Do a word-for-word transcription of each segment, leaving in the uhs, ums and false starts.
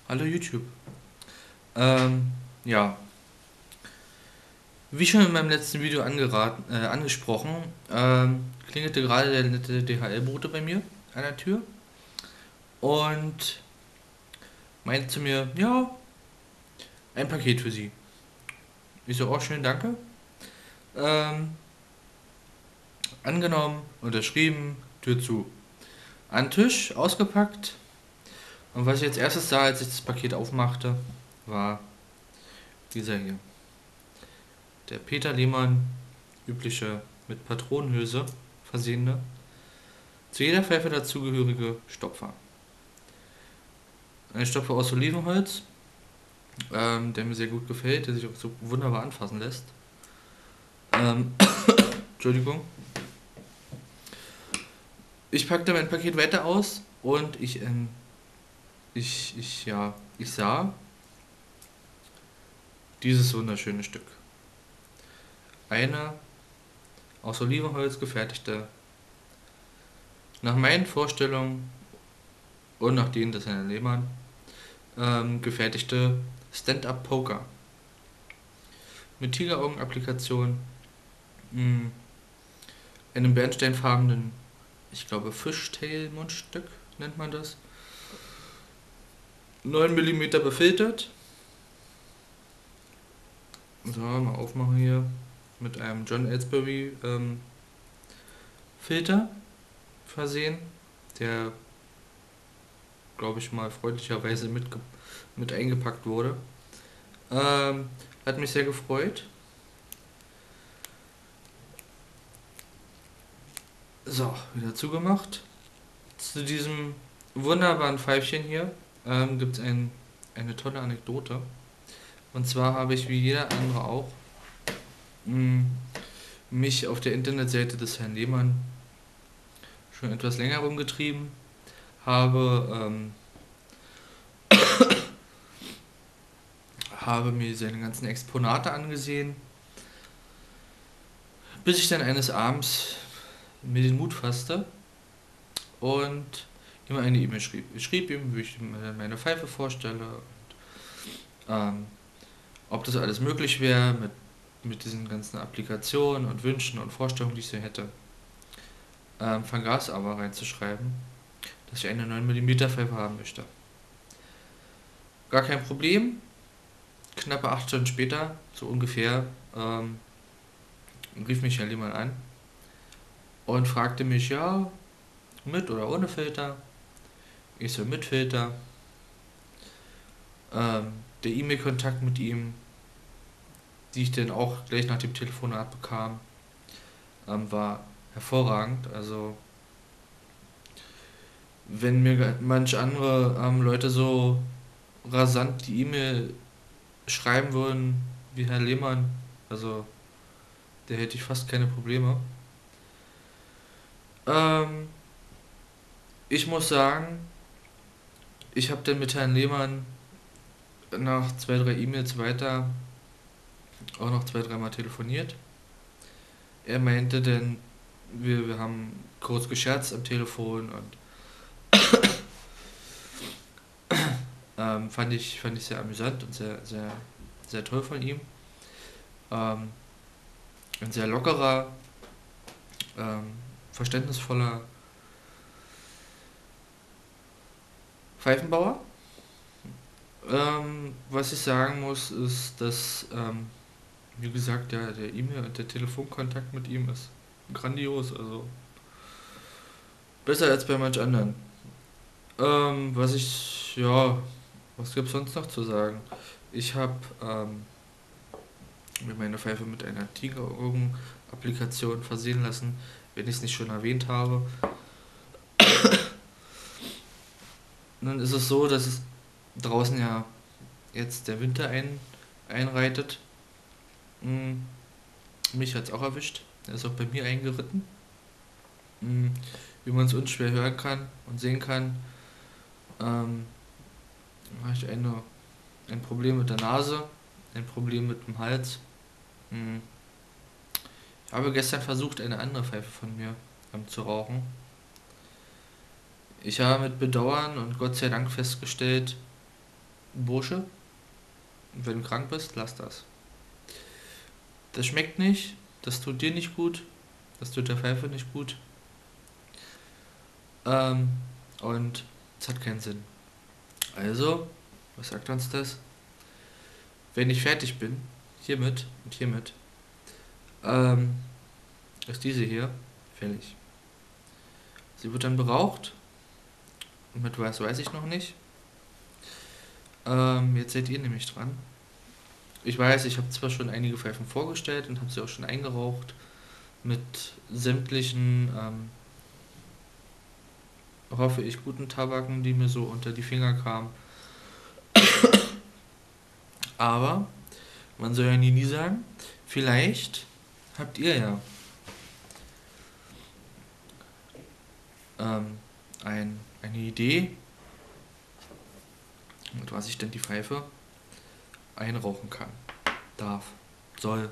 Hallo YouTube. Ähm, ja, wie schon in meinem letzten Video angeraten, äh, angesprochen, ähm, klingelte gerade der nette D H L-Bote bei mir an der Tür und meinte zu mir, ja, ein Paket für Sie. Ich so, oh, schön, danke. Ähm, angenommen, unterschrieben, Tür zu. An den Tisch, ausgepackt. Und was ich als erstes sah, als ich das Paket aufmachte, war dieser hier. Der Peter Lehmann, übliche mit Patronenhülse versehene, zu jeder Pfeife dazugehörige Stopfer. Ein Stopfer aus Olivenholz, ähm, der mir sehr gut gefällt, der sich auch so wunderbar anfassen lässt. Ähm, Entschuldigung. Ich packte mein Paket weiter aus und ich, ähm, ich, ich, ja, ich sah dieses wunderschöne Stück. Eine aus Olivenholz gefertigte, nach meinen Vorstellungen und nach denen des Herrn Lehmann, ähm, gefertigte Stand-Up-Poker. Mit Tigeraugen-Applikation, mh, einem bernsteinfarbenen, ich glaube Fishtail-Mundstück nennt man das, neun Millimeter befiltert. So, mal aufmachen hier. Mit einem John Ellsbury ähm, Filter versehen, der, glaube ich, mal freundlicherweise mit, mit eingepackt wurde. Ähm, hat mich sehr gefreut. So, wieder zugemacht. Zu diesem wunderbaren Pfeifchen hier ähm, gibt es ein, eine tolle Anekdote. Und zwar habe ich wie jeder andere auch mh, mich auf der Internetseite des Herrn Lehmann schon etwas länger rumgetrieben, habe, ähm, habe mir seine ganzen Exponate angesehen, bis ich dann eines Abends mir den Mut fasste und ihm eine E-Mail schrieb. Ich schrieb ihm, wie ich ihm meine Pfeife vorstelle, ähm, ob das alles möglich wäre mit, mit diesen ganzen Applikationen und Wünschen und Vorstellungen, die ich so hätte. Ähm, vergaß aber reinzuschreiben, dass ich eine neun Millimeter Pfeife haben möchte. Gar kein Problem. Knappe acht Stunden später, so ungefähr, ähm, rief mich Herr Lehmann an und fragte mich, ja, mit oder ohne Filter. Ich so, mit Filter. Ähm, der E-Mail-Kontakt mit ihm, die ich dann auch gleich nach dem Telefonat bekam, ähm, war hervorragend. Also, wenn mir manch andere ähm, Leute so rasant die E-Mail schreiben würden wie Herr Lehmann, also, da hätte ich fast keine Probleme. Ähm, ich muss sagen, ich habe dann mit Herrn Lehmann nach zwei, drei E-Mails weiter auch noch zwei, dreimal telefoniert. Er meinte dann, wir, wir haben kurz gescherzt am Telefon und ähm, fand, ich, fand ich sehr amüsant und sehr, sehr, sehr toll von ihm. Ähm, ein sehr lockerer, ähm, verständnisvoller Pfeifenbauer. Ähm, was ich sagen muss, ist, dass, ähm, wie gesagt, der, der E-Mail und der Telefonkontakt mit ihm ist grandios, also besser als bei manch anderen. Ähm, was ich, ja, was gibt's sonst noch zu sagen? Ich habe ähm, mir meine Pfeife mit einer Tigeraugen-Applikation versehen lassen, wenn ich es nicht schon erwähnt habe. Nun ist es so, dass es draußen ja jetzt der Winter ein, einreitet. Hm, mich hat es auch erwischt. Er ist auch bei mir eingeritten. Hm, wie man es unschwer hören kann und sehen kann, ähm, habe ich eine, ein Problem mit der Nase, ein Problem mit dem Hals. Hm, ich habe gestern versucht, eine andere Pfeife von mir ähm, zu rauchen. Ich habe mit Bedauern und Gott sei Dank festgestellt, Bursche, wenn du krank bist, lass das. Das schmeckt nicht, das tut dir nicht gut, das tut der Pfeife nicht gut. Ähm, und es hat keinen Sinn. Also, was sagt uns das? Wenn ich fertig bin, hiermit und hiermit, ähm, ist diese hier fällig. Sie wird dann beraucht. Und mit was weiß ich noch nicht. Ähm, jetzt seid ihr nämlich dran. Ich weiß, ich habe zwar schon einige Pfeifen vorgestellt und habe sie auch schon eingeraucht mit sämtlichen, ähm, hoffe ich, guten Tabaken, die mir so unter die Finger kamen. Aber man soll ja nie, nie sagen, vielleicht habt ihr ja ähm, ein, eine Idee, mit was ich denn die Pfeife einrauchen kann, darf, soll.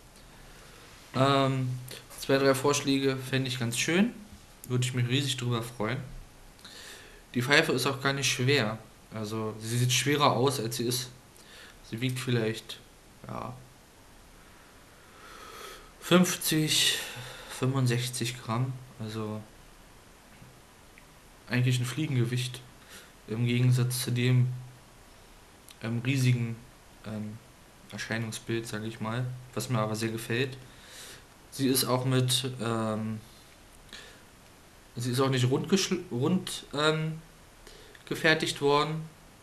Ähm, zwei, drei Vorschläge fände ich ganz schön. Würde ich mich riesig drüber freuen. Die Pfeife ist auch gar nicht schwer. Also sie sieht schwerer aus, als sie ist. Sie wiegt vielleicht ja, fünfzig, fünfundsechzig Gramm. Also eigentlich ein Fliegengewicht. Im Gegensatz zu dem ähm, riesigen ähm, Erscheinungsbild, sage ich mal. Was mir aber sehr gefällt. Sie ist auch mit... Ähm, sie ist auch nicht rund, rund ähm, gefertigt worden.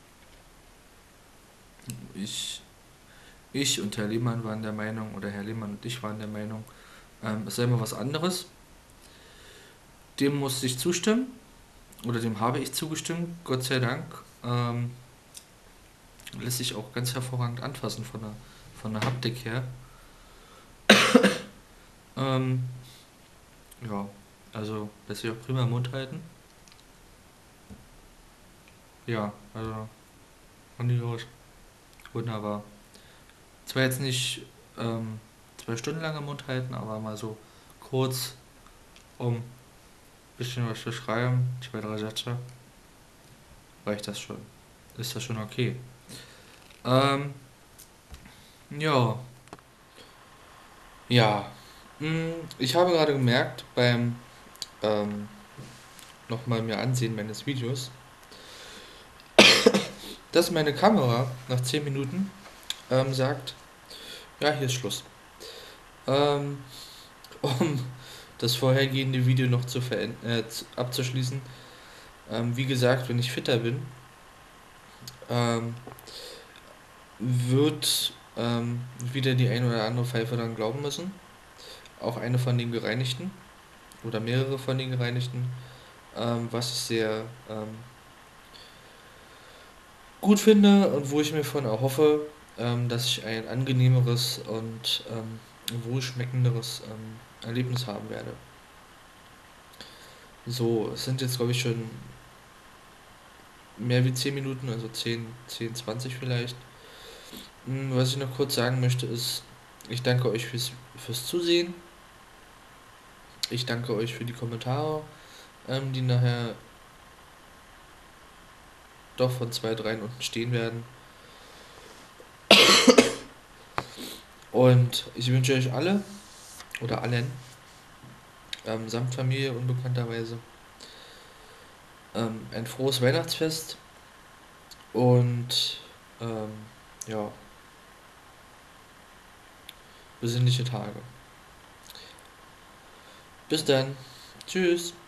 Ich Ich und Herr Lehmann waren der Meinung, oder Herr Lehmann und ich waren der Meinung, ähm, es sei mal was anderes. Dem musste ich zustimmen, oder dem habe ich zugestimmt, Gott sei Dank. Ähm, lässt sich auch ganz hervorragend anfassen von der, von der Haptik her. Ähm, ja, also lässt sich auch prima im Mund halten. Ja, also grandios. Wunderbar. Zwar jetzt nicht ähm, zwei Stunden lang im Mund halten, aber mal so kurz, um ein bisschen was zu schreiben, zwei, drei Sätze, reicht das schon. Ist das schon okay. Ähm, ja. Ja. Hm, Ich habe gerade gemerkt beim ähm, nochmal mir ansehen meines Videos, dass meine Kamera nach zehn Minuten ähm, sagt, ja, hier ist Schluss. Ähm, um das vorhergehende Video noch zu veränd- äh, zu- abzuschließen. Ähm, wie gesagt, wenn ich fitter bin, ähm, wird ähm, wieder die ein oder andere Pfeife dann glauben müssen. Auch eine von den gereinigten oder mehrere von den gereinigten, ähm, was ich sehr ähm, gut finde und wo ich mir von erhoffe, ähm, dass ich ein angenehmeres und ähm, wohlschmeckenderes ähm, Erlebnis haben werde. So, es sind jetzt glaube ich schon mehr wie zehn Minuten, also zehn, zehn, zwanzig vielleicht. Hm, Was ich noch kurz sagen möchte ist, ich danke euch fürs, fürs Zusehen. Ich danke euch für die Kommentare, ähm, die nachher doch von zwei, dreien unten stehen werden. Und ich wünsche euch alle oder allen, ähm, samt Familie unbekannterweise, ähm, ein frohes Weihnachtsfest und ähm, ja, besinnliche Tage. Bis dann. Tschüss.